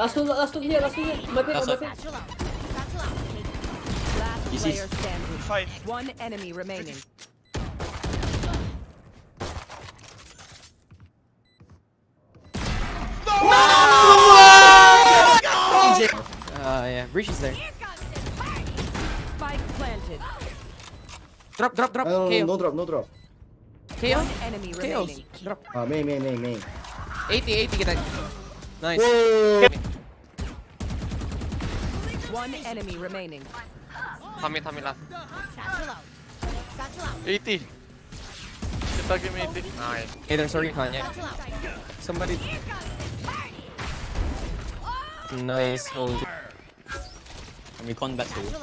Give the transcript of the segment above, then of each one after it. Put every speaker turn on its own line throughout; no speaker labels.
Last two here. My pin.
Last
Player standing.
5.
One enemy remaining.
Yeah, Breach is there.
Spike planted.
Drop.
No
KO.
drop.
KO.
One enemy
KO.
remaining.
Drop.
Main.
80 kita. Nice.
Whoa!
One enemy remaining.
Kami lang. 80. Kita game 80. Okay.
Hey, there's a recon. Yeah. Somebody. Nice hold.
Recon back to you.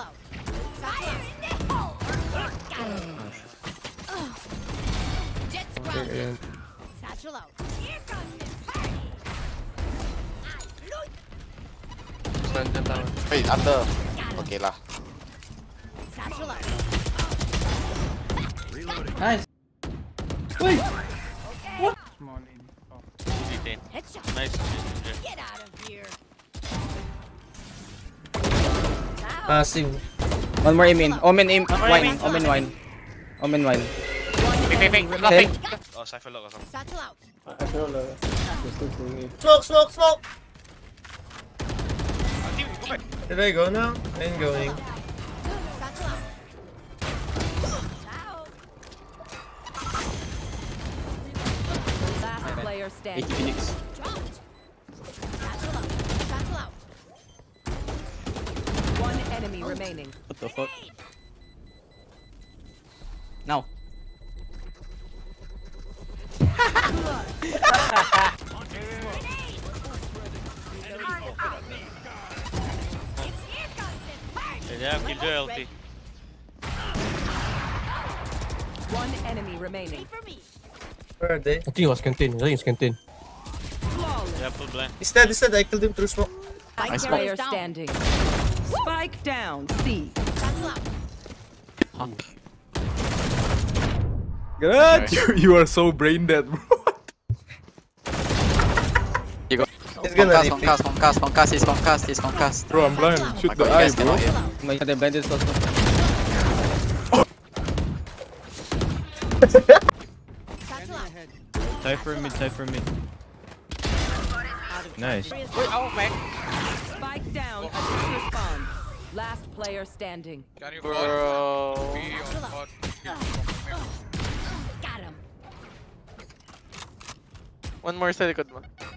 Wait, under. Okay lah.
Nice.
Wait!
Nice.
Get out of here.
Passive.
One more aim in. Omen wine.
Fake.
Okay.
Oh, Cypher lock or something.
Satchel out.
Smoke!
Go back.
Did I go now? I'm going.
Satchel out. Last player
80
standing.
Phoenix.
Dropped. Satchel out. One enemy remaining.
What the fuck? Now.
Yeah, kill your LT.
One enemy remaining.
Where are they?
I think it was canteen.
Yeah, full blind.
He's dead. I killed him through smoke.
Spike player standing. Spike down. C.
Good. You are so brain dead, bro.
He's gonna leave.
He's concussed.
Bro, I'm blind. Shoot the eye, bro.
The bandits also.
Tie for mid. Nice.
Spike down. Additional spawn. Last player standing.
Bro.
Got him.
One more sa likod mo.